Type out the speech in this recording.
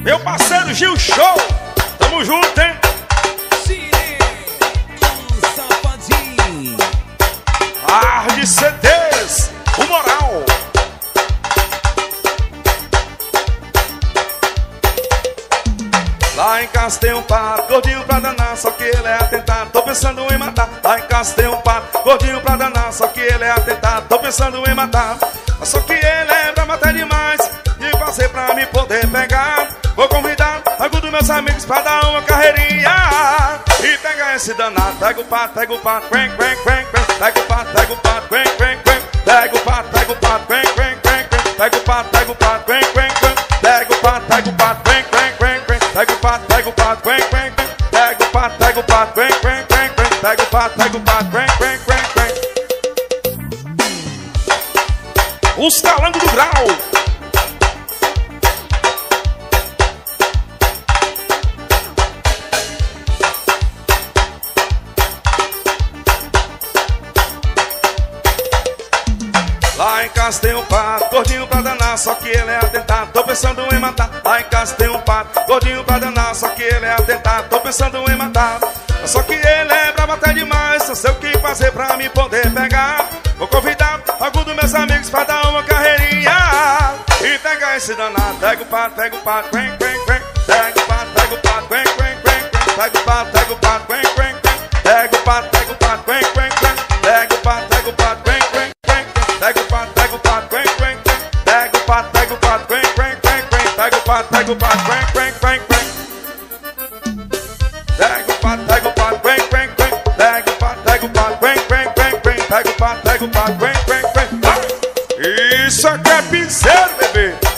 Meu parceiro Gil Show, tamo junto, hein? Arde CDs, o moral. Lá em casa tem um pato, gordinho pra danar, só que ele é atentado, tô pensando em matar. Lá em casa tem um pato, gordinho pra danar, só que ele é atentado, tô pensando em matar. Só que ele é brabo até demais, de fazer pra me poder pegar. Vou convidar alguns dos meus amigos pra dar uma carreirinha e pegar esse danado. Pega o pato, quen, quen, quen, quen. Pega o pato, quen, quen, quen. Pega o pato, quen, quen, quen, quen. Pega o pato, quen, quen, quen. Pega o pato, quen, quen, quen, quen. Pega o pato, quen, quen, quen. Pega o pato, quen, quen, quen, quen. Pega o pato, quen, quen, quen, quen. Os calangos do grau. Lá em casa tem um pato, gordinho pra danar, só que ele é atentado, tô pensando em matar. Lá em casa tem um pato, gordinho pra danar, só que ele é atentado, tô pensando em matar. Só que ele é brabo até demais, não sei o que fazer pra me poder pegar. Vou convidar alguns dos meus amigos pra dar uma carreirinha e pegar esse danado. Pega o pato, quen, quen, quen. Pega o pato, quen, quen, quen. Pega o pato, quen, quen, quen. Pega o pato, quen, quen, quen. Pega o pato, quen, quen, quen. Pega o pato, quen, quen, quen. Pega o pato, quen, quen, quen. Pega o pato, quen, quen, quen, quen. Pega o pato, quen, quen, quen. Pega o pato, quen, quen, quen. Pega o pato, quen, quen, quen. Isso aqui é piseiro, bebê.